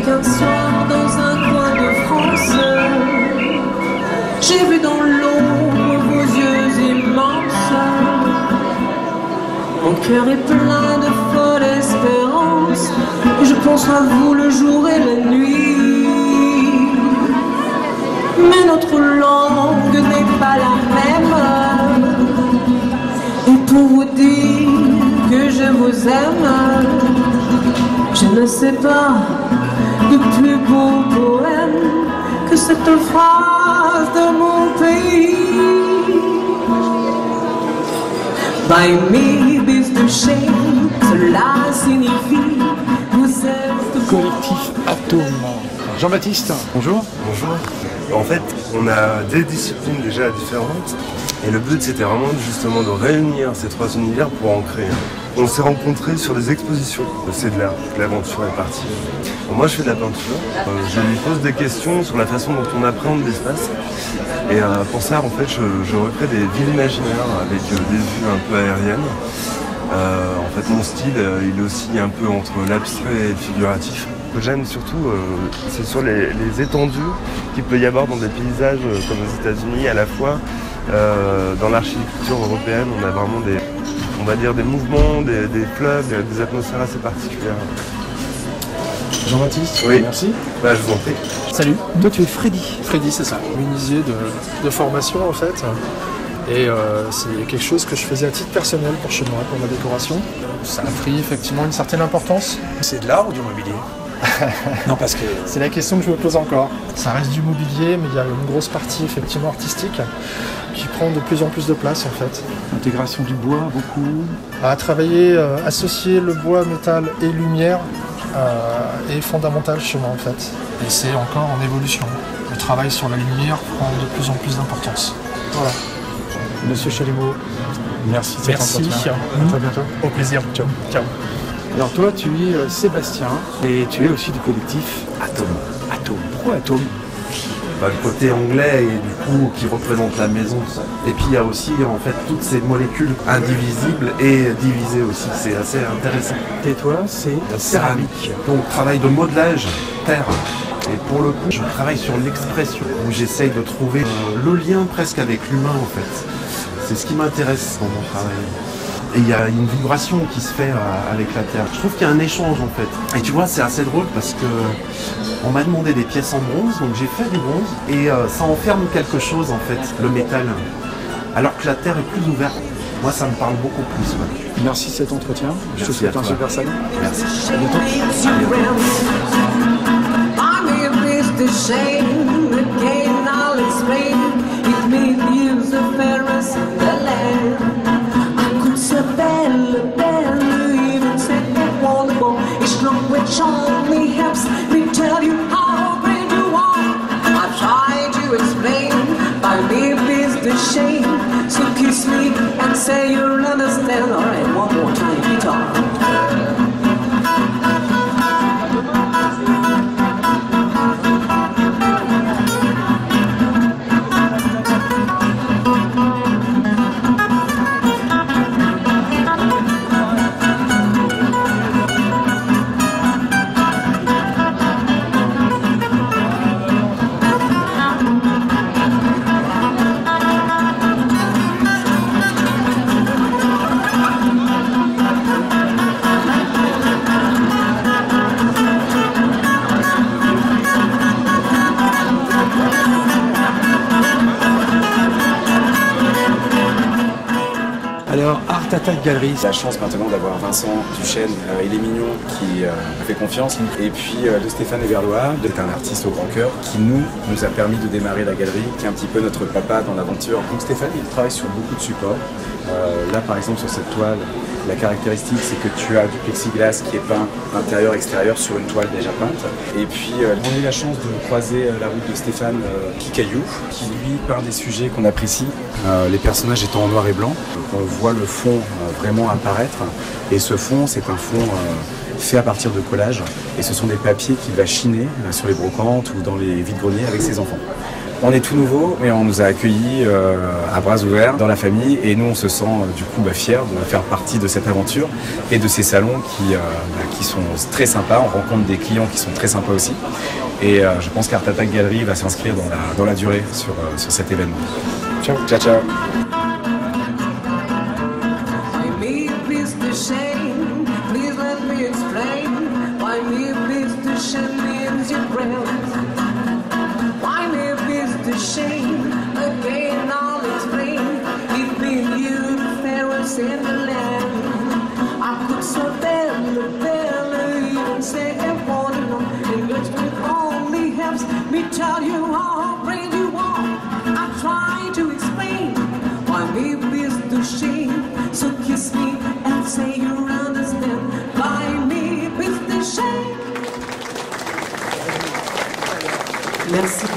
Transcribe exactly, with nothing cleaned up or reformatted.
qu'un soir dans un coin de France, j'ai vu dans l'ombre vos yeux immenses. Mon cœur est plein de folle espérance, et je pense à vous le jour et la nuit. Mais notre langue n'est pas la même, et pour vous dire que je vous aime, je ne sais pas de plus beau poème que cette phrase de mon pays. By me, bis de shame, cela signifie vous êtes collectif Atome. Jean-Baptiste, bonjour. Bonjour. En fait, on a des disciplines déjà différentes et le but c'était vraiment justement de réunir ces trois univers pour en créer un. On s'est rencontrés sur des expositions, c'est de là que l'aventure est partie. Alors moi je fais de la peinture, euh, je lui pose des questions sur la façon dont on appréhende l'espace et euh, pour ça en fait je, je recrée des villes imaginaires avec euh, des vues un peu aériennes. Euh, en fait mon style euh, il est aussi un peu entre l'abstrait et le figuratif. Ce que j'aime surtout euh, c'est sur les, les étendues qu'il peut y avoir dans des paysages euh, comme aux États-Unis à la fois. Euh, dans l'architecture européenne on a vraiment des, on va dire des mouvements, des, des fleuves, des, des atmosphères assez particulières. Jean-Baptiste, oui. Merci. Bah, je vous en prie. Salut, toi tu es Freddy. Freddy, c'est ça, menuisier de, de formation en fait. Et euh, c'est quelque chose que je faisais à titre personnel pour chez moi, pour ma décoration. Ça a pris effectivement une certaine importance. C'est de l'art ou du mobilier? Non, parce que c'est la question que je me pose encore. Ça reste du mobilier, mais il y a une grosse partie effectivement artistique qui prend de plus en plus de place en fait. L'intégration du bois, beaucoup. À travailler, euh, associer le bois, métal et lumière euh, est fondamental chez moi en fait. Et c'est encore en évolution. Le travail sur la lumière prend de plus en plus d'importance. Voilà. Monsieur Chalumeau, merci de cet merci. entretien. Mmh. À très bientôt. Au plaisir. Ciao. Ciao. Alors toi, tu es euh, Sébastien et tu es aussi du collectif Atome. Atome. Pourquoi Atome? Bah, le côté anglais et du coup qui représente la maison. Et puis il y a aussi en fait toutes ces molécules indivisibles et divisées aussi. C'est assez intéressant. Et toi, c'est la céramique. Donc travail de modelage terre. Et pour le coup, je travaille sur l'expression où j'essaye de trouver euh, le lien presque avec l'humain en fait. C'est ce qui m'intéresse dans mon travail. Et il y a une vibration qui se fait euh, avec la terre. Je trouve qu'il y a un échange en fait. Et tu vois, c'est assez drôle parce que on m'a demandé des pièces en bronze, donc j'ai fait du bronze. Et euh, ça enferme quelque chose en fait, le métal. Alors que la terre est plus ouverte. Moi, ça me parle beaucoup plus. Ouais. Merci de cet entretien. Je te Merci souhaite à un toi. super salon. Merci. À bientôt. À which only helps me tell you how great you are. I've tried to explain, by maybe it's the shame. So kiss me and say you'll understand. Alright, one more time, guitar. Alors, Art Attack Gallery. J'ai la chance maintenant d'avoir Vincent Duchesne, euh, il est mignon, qui euh, me fait confiance. Et puis euh, de Stéphane Everlois, qui est un artiste au grand cœur, qui nous, nous a permis de démarrer la galerie, qui est un petit peu notre papa dans l'aventure. Donc Stéphane, il travaille sur beaucoup de supports. Euh, là, par exemple, sur cette toile, la caractéristique, c'est que tu as du plexiglas qui est peint intérieur-extérieur sur une toile déjà peinte. Et puis, euh, on a eu la chance de croiser la route de Stéphane euh, Kikaillou, qui lui peint des sujets qu'on apprécie, euh, les personnages étant en noir et blanc. On voit le fond euh, vraiment apparaître. Et ce fond, c'est un fond euh, fait à partir de collages. Et ce sont des papiers qu'il va chiner euh, sur les brocantes ou dans les vides-greniers avec ses enfants. On est tout nouveau, mais on nous a accueillis euh, à bras ouverts dans la famille et nous on se sent euh, du coup bah, fiers de faire partie de cette aventure et de ces salons qui, euh, bah, qui sont très sympas. On rencontre des clients qui sont très sympas aussi et euh, je pense qu'Art Attack Gallery va s'inscrire dans la, dans la durée sur, euh, sur cet événement. Ciao, ciao, ciao. Shame again, I'll explain. If been you, the fairest in the land, I could so barely, barely even say a word, and which only helps me tell you how brave you are. I try to explain why maybe it's the shame. So kiss me and say you understand. Why maybe it's the shame. Merci.